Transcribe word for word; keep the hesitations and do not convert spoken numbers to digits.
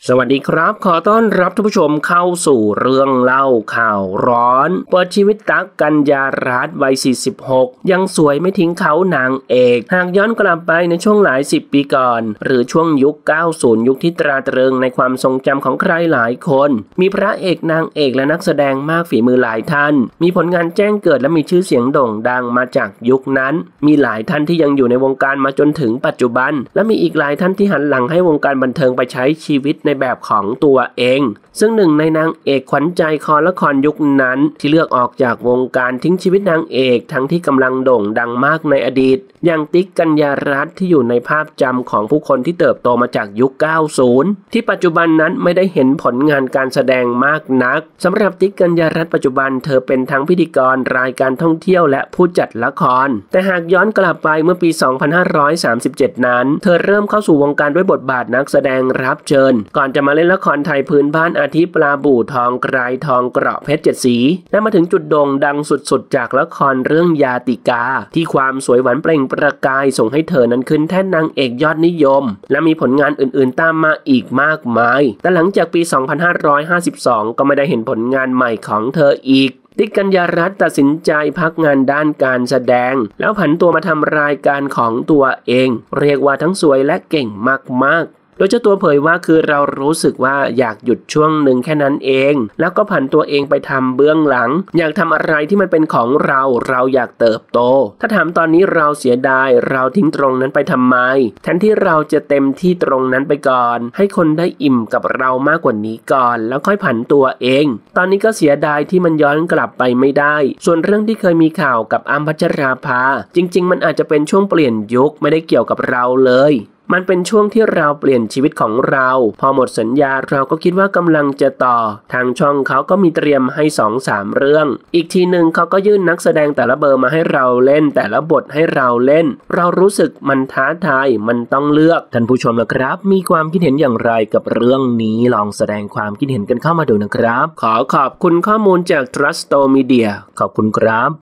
สวัสดีครับขอต้อนรับท่านผู้ชมเข้าสู่เรื่องเล่าข่าวร้อนเปิดชีวิตตั๊กกัญญารัตน์วัยสี่สิบหกยังสวยไม่ทิ้งเขานางเอกหากย้อนกลับไปในช่วงหลายสิบปีก่อนหรือช่วงยุคเก้าสิบยุคที่ตราตรึงในความทรงจำของใครหลายคนมีพระเอกนางเอกและนักแสดงมากฝีมือหลายท่านมีผลงานแจ้งเกิดและมีชื่อเสียงโด่งดังมาจากยุคนั้นมีหลายท่านที่ยังอยู่ในวงการมาจนถึงปัจจุบันและมีอีกหลายท่านที่หันหลังให้วงการบันเทิงไปใช้ชีวิตในแบบของตัวเองซึ่งหนึ่งในนางเอกขวัญใจคอละครยุคนั้นที่เลือกออกจากวงการทิ้งชีวิตนางเอกทั้งที่กำลังโด่งดังมากในอดีตอย่างติ๊กกัญญารัตน์ที่อยู่ในภาพจำของผู้คนที่เติบโตมาจากยุคเก้าสิบที่ปัจจุบันนั้นไม่ได้เห็นผลงานการแสดงมากนักสำหรับติ๊กกัญญารัตน์ปัจจุบันเธอเป็นทั้งพิธีกรรายการท่องเที่ยวและผู้จัดละครแต่หากย้อนกลับไปเมื่อปีสองพันห้าร้อยสามสิบเจ็ดนั้นเธอเริ่มเข้าสู่วงการด้วยบทบาทนักแสดงรับเชิญก่อนจะมาเล่นละครไทยพื้นบ้านอาทิปลาบู่ทองไกรทองเกราะเพชรเจ็ดสีและมาถึงจุดโด่งดังสุดๆจากละครเรื่องยาติกาที่ความสวยหวานเปล่งประกายส่งให้เธอนั้นขึ้นแท่นนางเอกยอดนิยมและมีผลงานอื่นๆตามมาอีกมากมายแต่หลังจากปีสองพันห้าร้อยห้าสิบสองก็ไม่ได้เห็นผลงานใหม่ของเธออีกติ๊กกัญญารัตน์ตัดสินใจพักงานด้านการแสดงแล้วผันตัวมาทำรายการของตัวเองเรียกว่าทั้งสวยและเก่งมากๆโดยเจ้าตัวเผยว่าคือเรารู้สึกว่าอยากหยุดช่วงหนึ่งแค่นั้นเองแล้วก็ผันตัวเองไปทำเบื้องหลังอยากทำอะไรที่มันเป็นของเราเราอยากเติบโตถ้าถามตอนนี้เราเสียดายเราทิ้งตรงนั้นไปทำไมแทนที่เราจะเต็มที่ตรงนั้นไปก่อนให้คนได้อิ่มกับเรามากกว่านี้ก่อนแล้วค่อยผันตัวเองตอนนี้ก็เสียดายที่มันย้อนกลับไปไม่ได้ส่วนเรื่องที่เคยมีข่าวกับอ้ำพัชราภาจริงๆมันอาจจะเป็นช่วงเปลี่ยนยุคไม่ได้เกี่ยวกับเราเลยมันเป็นช่วงที่เราเปลี่ยนชีวิตของเราพอหมดสัญญาเราก็คิดว่ากำลังจะต่อทางช่องเขาก็มีเตรียมให้ สองสาม เรื่องอีกทีหนึ่งเขาก็ยื่นนักแสดงแต่ละเบอร์มาให้เราเล่นแต่ละบทให้เราเล่นเรารู้สึกมันท้าทายมันต้องเลือกท่านผู้ชมนะครับมีความคิดเห็นอย่างไรกับเรื่องนี้ลองแสดงความคิดเห็นกันเข้ามาดูนะครับขอขอบคุณข้อมูลจาก Trusto Media ขอบคุณครับ